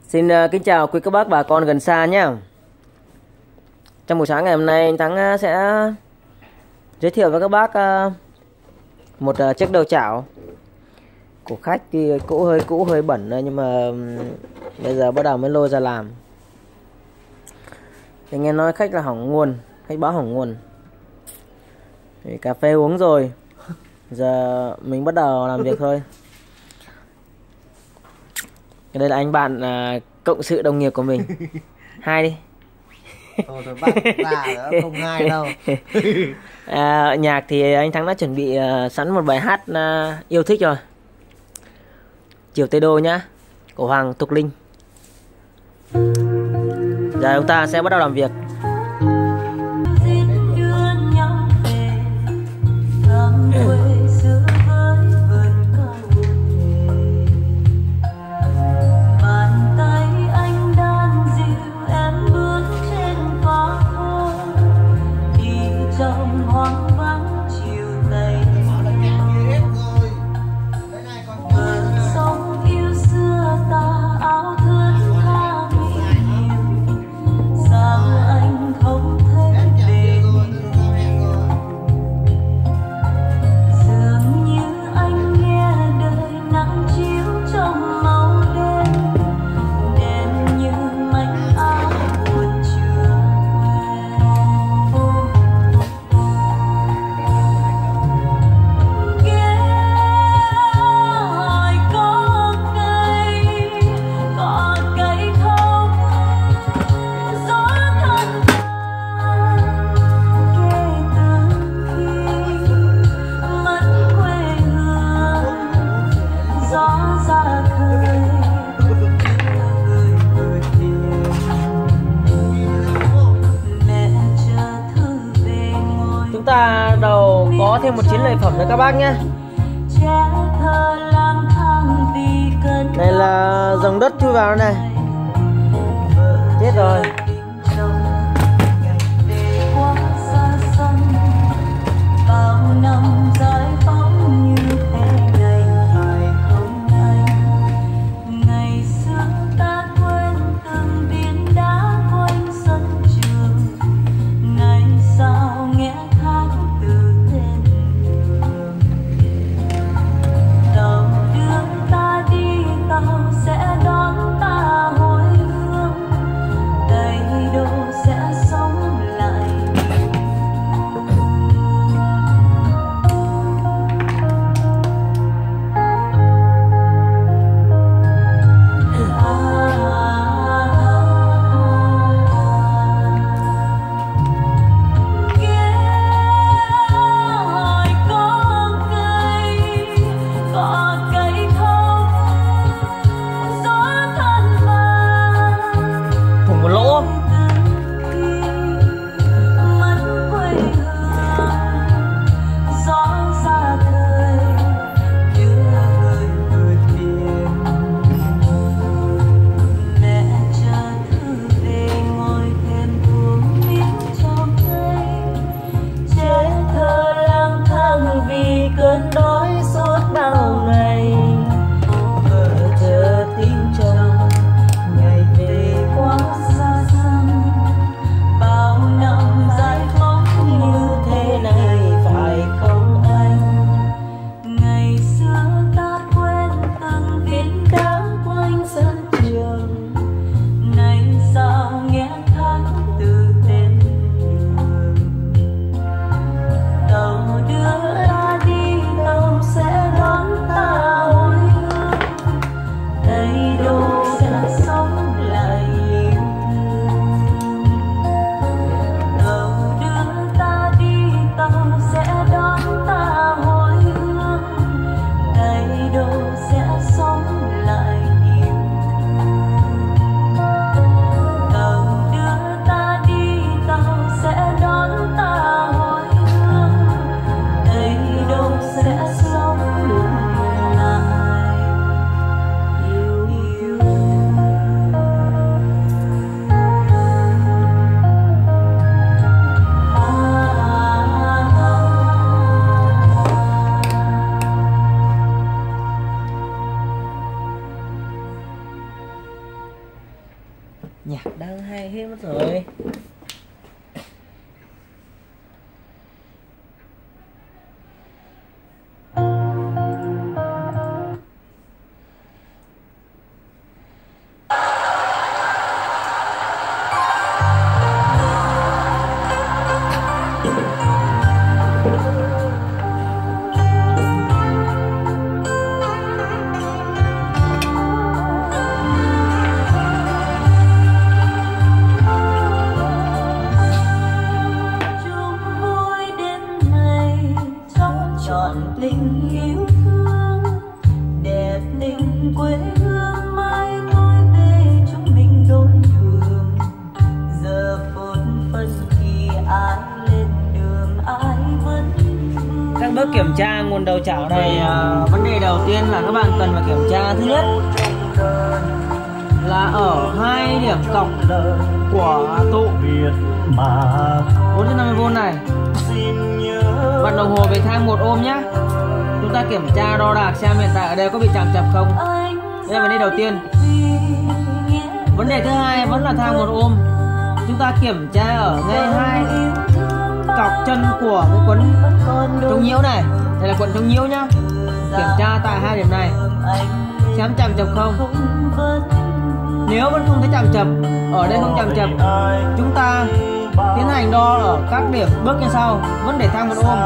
Xin kính chào quý các bác bà con gần xa nhé. Trong buổi sáng ngày hôm nay anh Thắng sẽ giới thiệu với các bác một chiếc đầu chảo của khách. Thì cũ hơi bẩn nhưng mà bây giờ bắt đầu mới lôi ra làm. Thì nghe nói khách là hỏng nguồn, khách báo hỏng nguồn. Thì cà phê uống rồi, giờ mình bắt đầu làm việc thôi. Đây là anh bạn cộng sự đồng nghiệp của mình. Hai đi. Thôi bắt ra nữa, không hai đâu. Nhạc thì anh Thắng đã chuẩn bị sẵn một bài hát yêu thích rồi. Chiều Tây Đô nhá, của Hoàng Thục Linh. Giờ chúng ta sẽ bắt đầu làm việc. Chúng ta đầu có thêm một chiến lợi phẩm nữa các bác nhé. Đây là dòng đất chui vào này. Chết rồi. Nhạc đang hay hết mất rồi. Tình yêu thương đẹp tình quê hương, mai tôi về chúng mình đôi đường. Giờ phút phân kỳ ai lên đường ai vẫn vương. Các bước kiểm tra nguồn đầu chảo này, vấn đề đầu tiên là các bạn cần phải kiểm tra. Thứ nhất là ở hai điểm cọc của tụ 450V này. Bạn đồng hồ về thang 1 ôm nhé. Chúng ta kiểm tra đo đạc xem hiện tại ở đây có bị chạm chập không. Đây là vấn đề đầu tiên. Vấn đề thứ hai vẫn là thang 1 ôm. Chúng ta kiểm tra ở ngay hai cọc chân của cái quấn chống nhiễu này. Đây là quấn chống nhiễu nhá. Kiểm tra tại hai điểm này xem chạm chập không. Nếu vẫn không thấy chạm chập, ở đây không chạm chập, chúng ta tiến hành đo ở các điểm bước như sau. Vẫn để thang 1 ôm.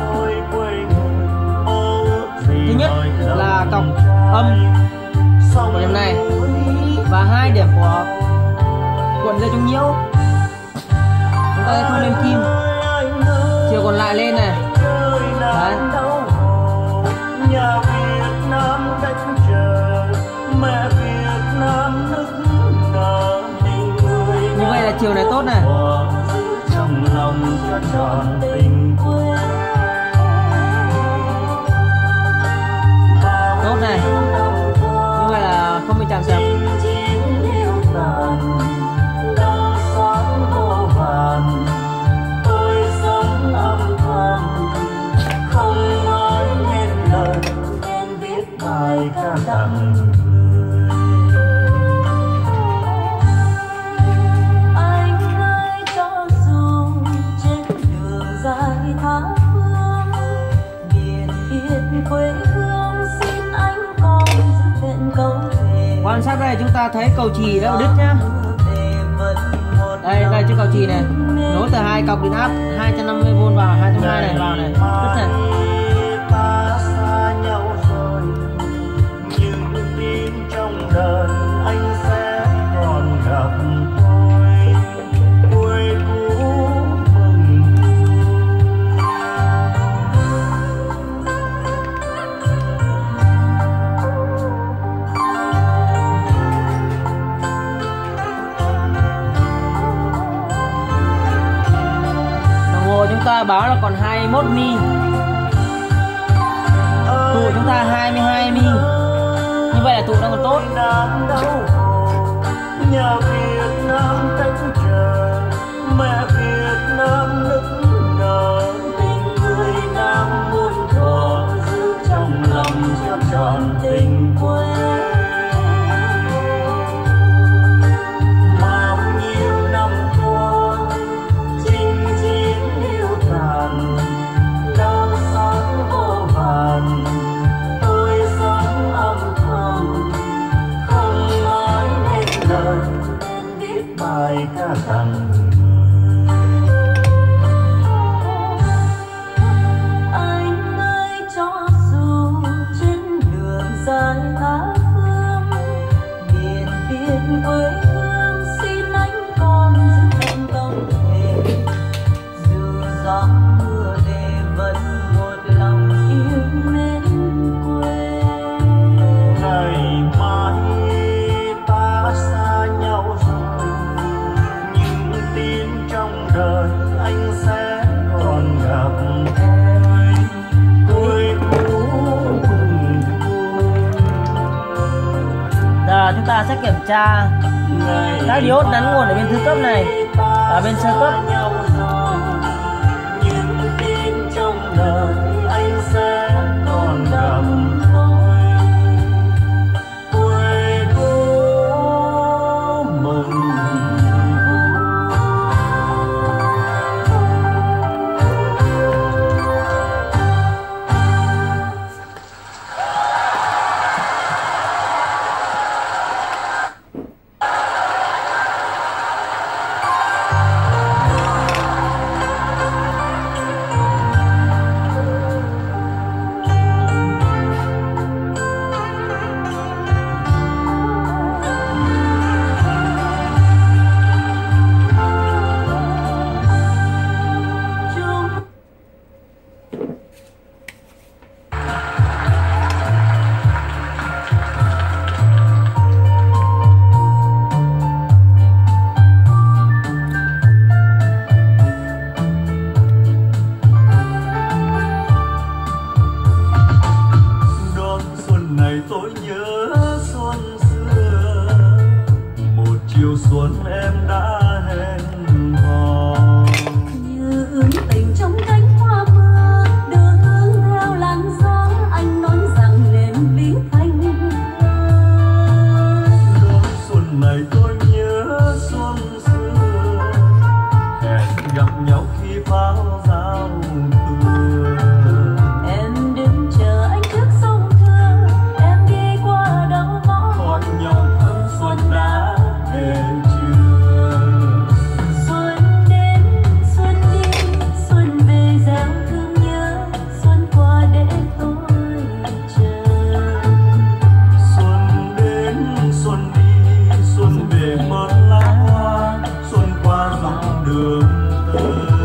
Thứ nhất là cọc âm của điểm này và hai điểm của cuộn dây chống nhiễu. Chúng ta không lên kim, chiều còn lại lên này. Đấy. Như vậy là chiều này tốt này. Tốt này. Như vậy là không bị chạm chập. Quan sát đây chúng ta thấy cầu chì đã đứt nhá. Đây chiếc cầu chì này nối từ hai cọc điện áp 250V vào 220 này vào này, đứt này. Chúng ta báo là còn 21 mi, tụ chúng ta 22 mi, như vậy là tụ đang còn tốt. Nhà Việt Nam cách chờ, mẹ Việt Nam nức nở, tình người Nam muôn thuở giữ trong lòng cho tròn tình quê. Anh ơi cho dù trên đường dài tha phương, biển biên quê hương xin anh còn giữ vẹn công thể. Dù gió mưa về vẫn một lòng yêu mến quê. Ngày mai ta xa nhau rồi, nhưng tin trong đời anh sẽ còn gặp tôi mừng. Giờ chúng ta sẽ kiểm tra các diode nắn nguồn ở bên thứ cấp này và bên sơ cấp. Nhưng tin trong đời anh sẽ còn gặp quê hương mừng. xuân em đã hẹn hò. Như ước tình trong cánh hoa mưa đưa hương theo làn gió, anh nói rằng nên biết thanh Đón xuân này tôi nhớ xuân xưa, hẹn gặp nhau khi pháo giao thừa. em đứng chờ anh trước sông Thưa, em đi qua đầu ngõ Hỏi nhau thăm xuân đã về chưa. xuân đến xuân đi xuân về gieo thương nhớ, xuân qua để tôi chờ. Xuân đến xuân đi xuân về mất lá hoa, xuân qua dòng đường tơ.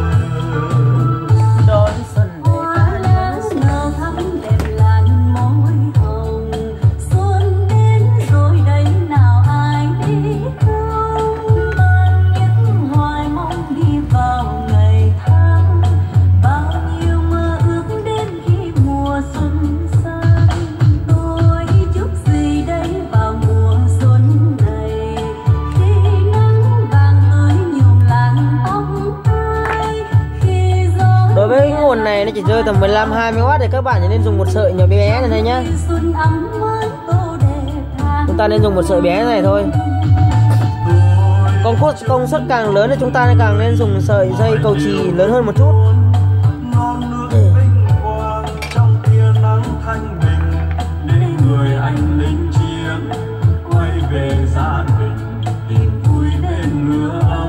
Đón xuân về Hoa lá nở thắm đẹp làn môi hồng, xuân đến rồi đây nào ai biết không. Mang những hoài mong đi vào ngày tháng, bao nhiêu mơ ước đến khi mùa xuân sang. Tôi chúc gì đây vào mùa xuân này, khi nắng vàng tươi nhuộm làn tóc ai, khi gió Đối với cái nguồn này nó chỉ rơi tầm 15-20W thì các bạn chỉ nên dùng một sợi nhỏ bé này thôi nhá. xuân ấm mới tô đẹp tháng. Chúng ta nên dùng một sợi bé này thôi. Còn công suất càng lớn thì chúng ta càng nên dùng sợi dây cầu chì lớn hơn một chút. Non nước vinh quang trong tia nắng thanh bình, để người anh lính chiến quay về gia đình tìm vui bên lửa ấm.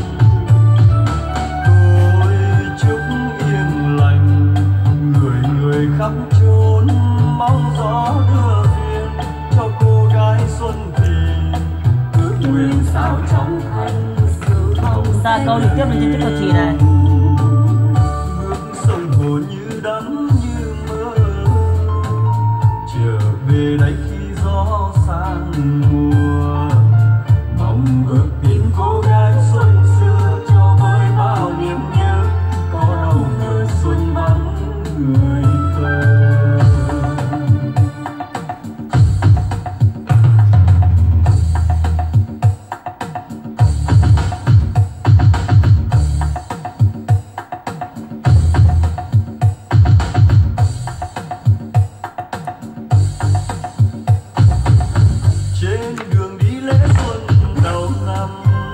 Tôi chúc yên lành người người khắp chốn, mong gió đưa duyên cho cô gái xuân thì ước nguyện sao trong thành sự hồng. Chúng ta câu trực tiếp lên trên chiếc cầu chì này. Bước sông hồ như đắm như mơ, trở về đây khi gió sang mùa, mong ước tìm cô gái xuân xưa cho với bao niềm nhớ, có đâu ngờ xuân vắng người thơ. Trên đường đi lễ xuân đầu năm,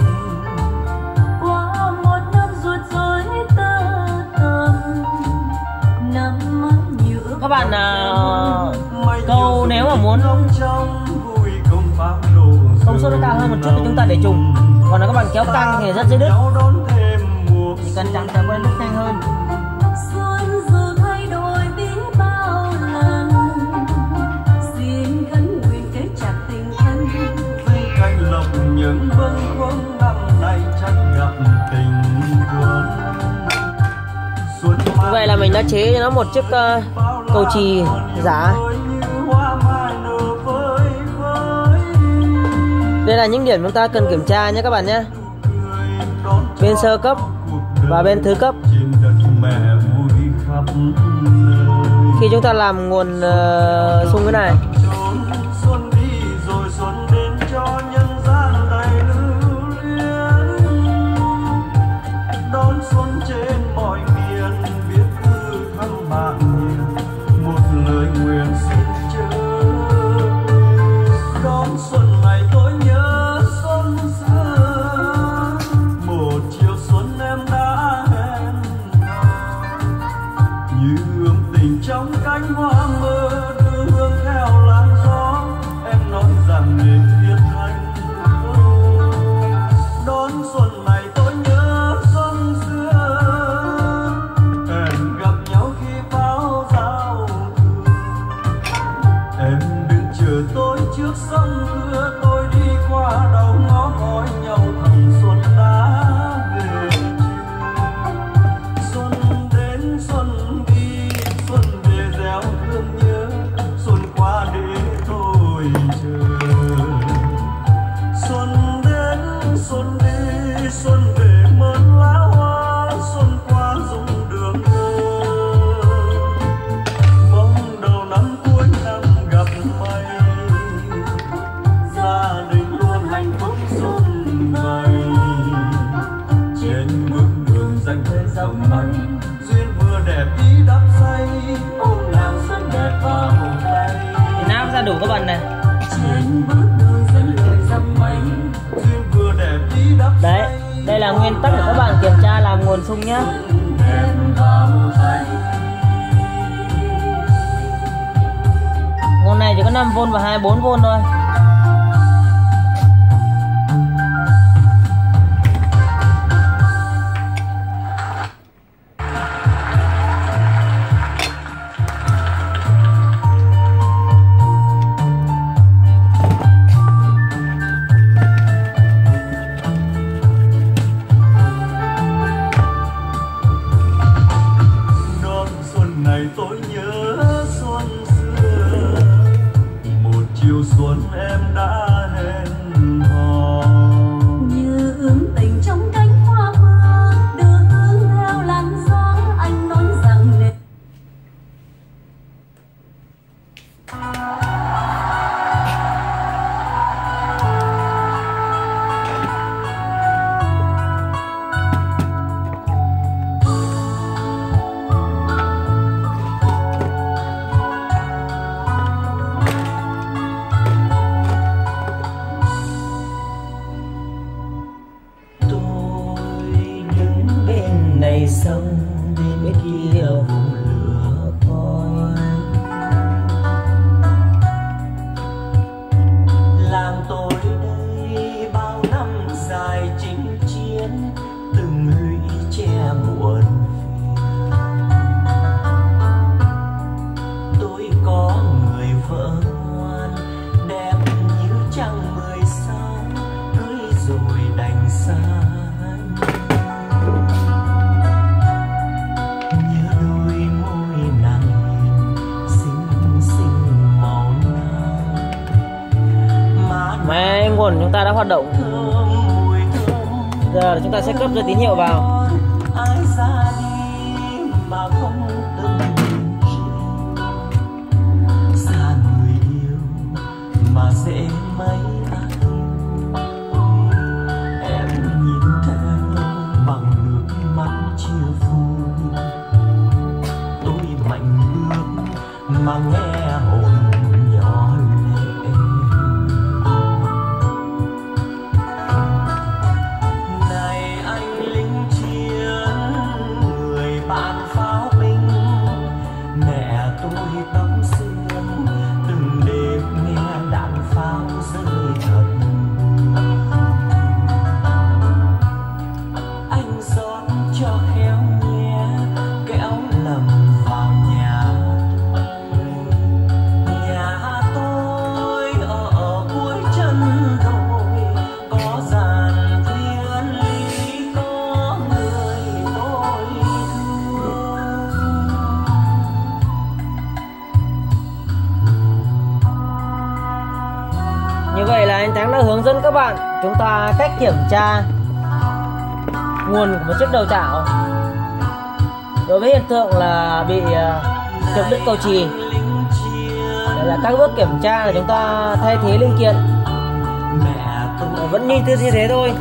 Qua một năm ruột rối tơ tầm, năm mới nhiều ước Các bạn mây câu nhiều nếu mà muốn trong trong vui công pháo nổ công suất nó cao hơn một chút thì chúng ta để trùng. Còn nếu các bạn kéo căng thì rất dễ đứt. nhau đón thêm mùa Chỉ cần chạm tới quen đứt nhanh hơn. xuân dù thay đổi biết bao lần, xin khấn nguyện kết chặt tình thân. vây canh lộc những bâng khuâng năm nay chắc gặp tình quân. Xuân Như vậy là mình đã chế cho nó một chiếc cầu chì giả. Đây là những điểm chúng ta cần kiểm tra nhé các bạn nhé. Bên sơ cấp và bên thứ cấp. Khi chúng ta làm nguồn sung cái này, Xuân đi rồi xuân đến cho nhân gian đầy lưu luyến. Đón xuân trên mọi miền, biết thư thăm bạn hiền, một lời nguyện xin chớ. Đón xuân này tôi nhớ xuân xưa, một chiều xuân em đã hẹn hò. Như ươm tình trong cánh hoa mơ, đưa hương theo bạn này. trên bước đường dẫn lời dòng mây. duyên vừa đẹp đi đắp Đấy, đây là nguyên tắc để các bạn kiểm tra làm nguồn sung nhá. Em vào tay Nguồn này chỉ có 5V và 24V thôi. non xuân này tôi nhớ xuân xưa, một chiều xuân em đã hẹn hò. như ướm tình trong cánh hoa mưa, đưa hương theo làn gió. Anh nói rằng để Tôi đứng bên này sông, bên kia vùng lửa khói. Làng tôi đây bao năm dài chinh chiến, từng lũy che muộn phiền. Tôi có người vợ ngoan, đẹp như trăng 16, cưới rồi đành xa. Nhớ đôi môi nàng hiền, xinh xinh màu nắng. Máy nguồn chúng ta đã hoạt động. Giờ chúng ta sẽ cấp ra tín hiệu vào. Ai ra đi mà không từng riêng, xa người yêu mà dễ mấy ai. Em nhìn theo bằng nước mắt chia phôi, tôi mạnh bước mà nghe hồn nhỏ lệ. Này anh lính chiến, người bạn pháo binh, mẹ tôi tóc xương, từng đêm nghe đạn pháo rơi thật. Anh rót cho khéo nhé, kéo lầm vào nhà tôi ở cuối chân đồi, có dàn thiên lý, có người tôi thương. Như vậy là anh Thắng đã hướng dẫn các bạn chúng ta cách kiểm tra nguồn của một chiếc đầu chảo. Đối với hiện tượng là bị chập đứt cầu chì, đây là các bước kiểm tra là chúng ta thay thế linh kiện. Vẫn như thế thôi.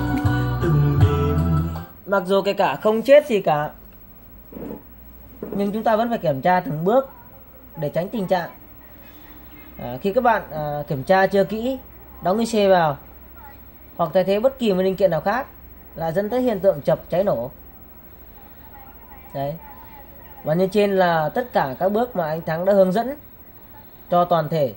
Mặc dù kể cả không chết gì cả, nhưng chúng ta vẫn phải kiểm tra từng bước để tránh tình trạng khi các bạn kiểm tra chưa kỹ, đóng cái xe vào hoặc thay thế bất kỳ một linh kiện nào khác là dẫn tới hiện tượng chập cháy nổ. Đấy. Và như trên là tất cả các bước mà anh Thắng đã hướng dẫn cho toàn thể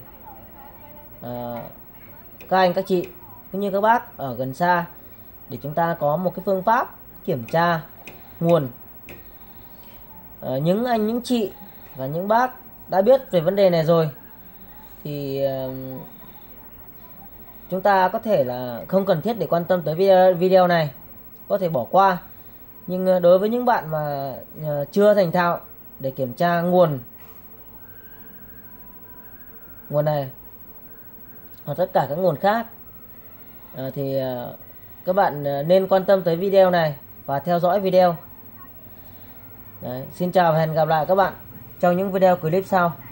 các anh các chị cũng như các bác ở gần xa, để chúng ta có một cái phương pháp kiểm tra nguồn. Những anh, những chị và những bác đã biết về vấn đề này rồi thì chúng ta có thể là không cần thiết để quan tâm tới video này, có thể bỏ qua. Nhưng đối với những bạn mà chưa thành thạo để kiểm tra nguồn này hoặc tất cả các nguồn khác thì các bạn nên quan tâm tới video này và theo dõi video. Đấy, xin chào và hẹn gặp lại các bạn trong những video clip sau.